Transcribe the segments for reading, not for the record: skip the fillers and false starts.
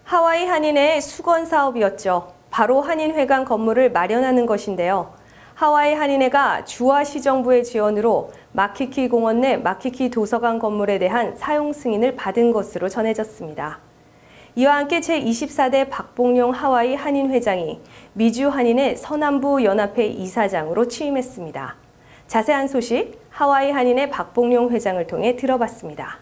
하와이 한인의 수건 사업이었죠. 바로 한인회관 건물을 마련하는 것인데요. 하와이 한인회가 주와 시정부의 지원으로 마키키 공원 내 마키키 도서관 건물에 대한 사용 승인을 받은 것으로 전해졌습니다. 이와 함께 제24대 박봉룡 하와이 한인회장이 미주 한인의 서남부 연합회 이사장으로 취임했습니다. 자세한 소식 하와이 한인의 박봉룡 회장을 통해 들어봤습니다.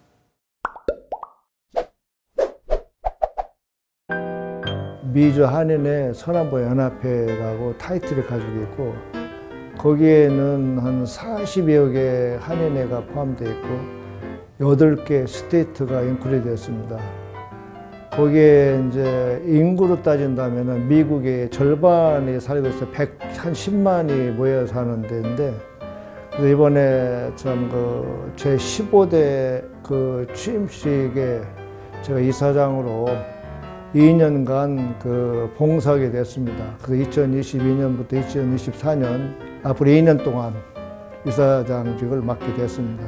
미주 한인의 서남부 연합회라고 타이틀을 가지고 있고 거기에는 한 40여 개 한인회가 포함되어 있고 8개 스테이트가 인클루드 되었습니다. 거기에 이제 인구로 따진다면 미국의 절반이 살고 있어 110만이 모여 사는 데인데 이번에 참 제 15대 취임식에 제가 이사장으로 2년간 봉사하게 됐습니다. 그래서 2022년부터 2024년 앞으로 2년 동안 이사장직을 맡게 됐습니다.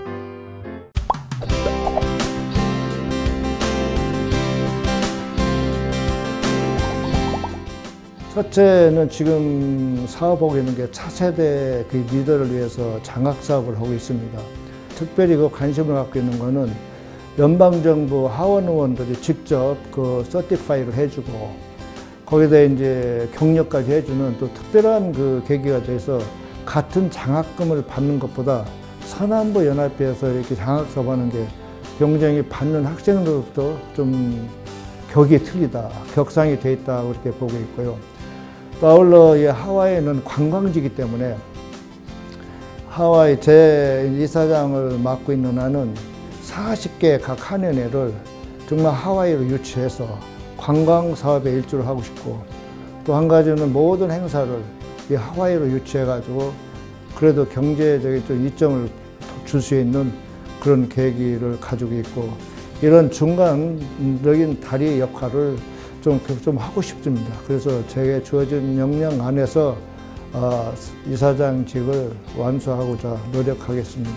첫째는 지금 사업하고 있는 게 차세대 리더를 위해서 장학 사업을 하고 있습니다. 특별히 관심을 갖고 있는 거는 연방정부 하원 의원들이 직접 서티파이를 해주고 거기다 이제 격려까지 해주는 또 특별한 계기가 돼서 같은 장학금을 받는 것보다 서남부 연합회에서 이렇게 장학 사업하는 게 경쟁이 받는 학생들부터 좀 격이 틀리다, 격상이 돼 있다 그렇게 보고 있고요. 또 아울러 하와이는 관광지이기 때문에 하와이 제 이사장을 맡고 있는 나는 40개 각 한인회를 정말 하와이로 유치해서 관광 사업에 일조를 하고 싶고 또 한 가지는 모든 행사를 이 하와이로 유치해가지고 그래도 경제적인 좀 이점을 줄 수 있는 그런 계기를 가지고 있고 이런 중간적인 다리 역할을 좀 하고 싶습니다. 그래서 제게 주어진 역량 안에서 이사장직을 완수하고자 노력하겠습니다.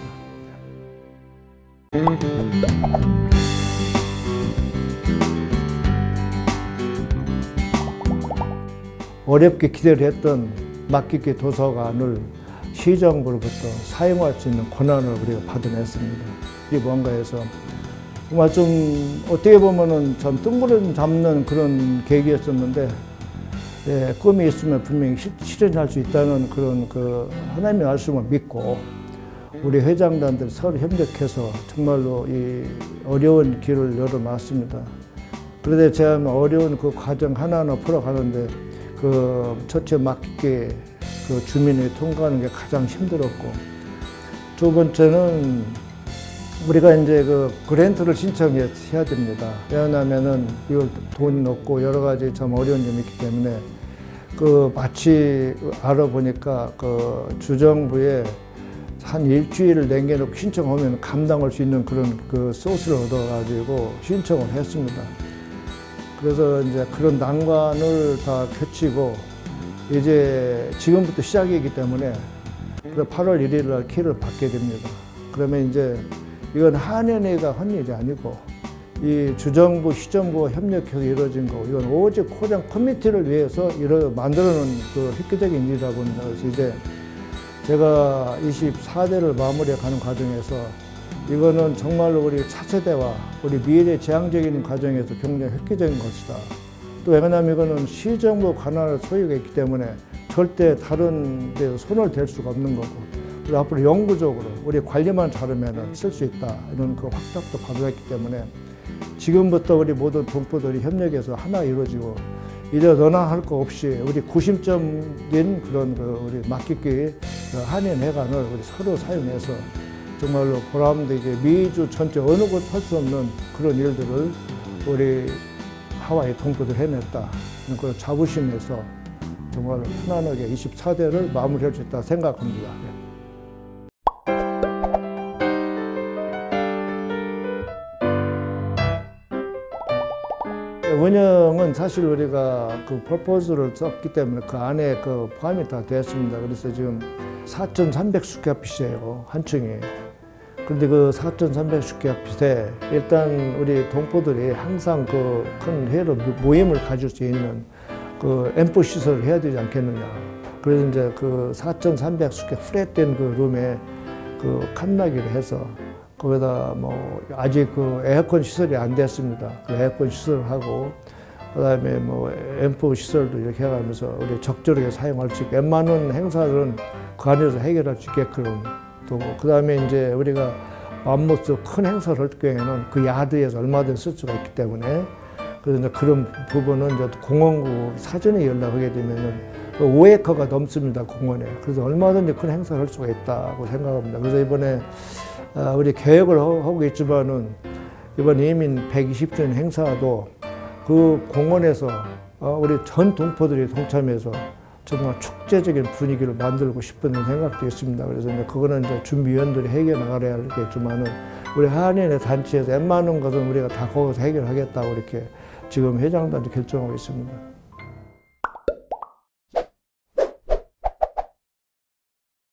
어렵게 기대를 했던 마키키 도서관을 시정부로부터 사용할 수 있는 권한을 우리가 받아냈습니다. 이게 뭔가 해서 정말 좀 어떻게 보면은 참 뜬구름 잡는 그런 계기였었는데 꿈이 있으면 분명히 실현할 수 있다는 그런 하나님의 말씀을 믿고 우리 회장단들 서로 협력해서 정말로 이 어려운 길을 열어놨습니다. 그런데 제가 어려운 과정 하나하나 풀어가는데 첫째 마키키 주민이 통과하는 게 가장 힘들었고 두 번째는 우리가 이제 그랜트를 신청해야 됩니다. 왜냐하면은 이걸 돈이 없고 여러 가지 참 어려운 점이 있기 때문에 마치 알아보니까 주정부에 한 일주일을 남겨놓고 신청하면 감당할 수 있는 그런 소스를 얻어가지고 신청을 했습니다. 그래서 이제 그런 난관을 다 겹치고 이제 지금부터 시작이기 때문에 8월 1일 날 키를 받게 됩니다. 그러면 이제 이건 한인회가 한 일이 아니고 이 주정부, 시정부와 협력해서 이루어진 거고 이건 오직 코리안 커뮤니티를 위해서 만들어놓은 획기적인 일이라고 합니다. 그래서 이제 제가 24대를 마무리해가는 과정에서 이거는 정말로 우리 차세대와 우리 미래 지향적인 과정에서 굉장히 획기적인 것이다. 또 왜냐하면 이거는 시정부 관할 소유가 있기 때문에 절대 다른 데서 손을 댈 수가 없는 거고 그리고 앞으로 영구적으로 우리 관리만 잘하면 쓸 수 있다 이런 확답도 받아왔기 때문에 지금부터 우리 모든 동포들이 협력해서 하나 이루어지고 이제 너나 할 거 없이 우리 구심점인 그런 우리 마키키 한인회관을 우리 서로 사용해서 정말로 보람되게 미주 전체 어느 곳 할 수 없는 그런 일들을 우리 하와이 동포들 해냈다. 그런 자부심에서 정말 편안하게 24대를 마무리할 수 있다 생각합니다. 운영은 사실 우리가 퍼포즈를 썼기 때문에 그 안에 포함이 다 됐습니다. 그래서 지금 4,300스퀘어핏이에요, 한 층이. 그런데 그 4,310개 빚에 일단 우리 동포들이 항상 그 큰 회로 모임을 가질 수 있는 그 엠포 시설을 해야 되지 않겠느냐. 그래서 이제 그 4,310개 프렛된 그 룸에 그 칸나기를 해서 거기다 뭐 아직 그 에어컨 시설이 안 됐습니다. 그 에어컨 시설을 하고 그다음에 뭐 엠포 시설도 이렇게 해가면서 우리 적절하게 사용할 수 있게 웬만한 행사들은 그 안에서 해결할 수 있게끔 두고 그다음에 이제 우리가 맘모스 큰 행사를 할 경우에는 그 야드에서 얼마든지 쓸 수가 있기 때문에 그래서 이제 그런 부분은 이제 공원구 사전에 연락하게 되면은 5에커가 넘습니다 공원에. 그래서 얼마든지 큰 행사를 할 수가 있다고 생각합니다. 그래서 이번에 우리 계획을 하고 있지만은 이번 이민 120주년 행사도 그 공원에서 우리 전 동포들이 동참해서 정말 축제적인 분위기를 만들고 싶은 생각도 있습니다. 그래서 이제 그거는 이제 준비위원들이 해결 나가야 하겠지만은 우리 한인의 단체에서 웬만한 것은 우리가 다 거기서 해결하겠다고 이렇게 지금 회장단도 결정하고 있습니다.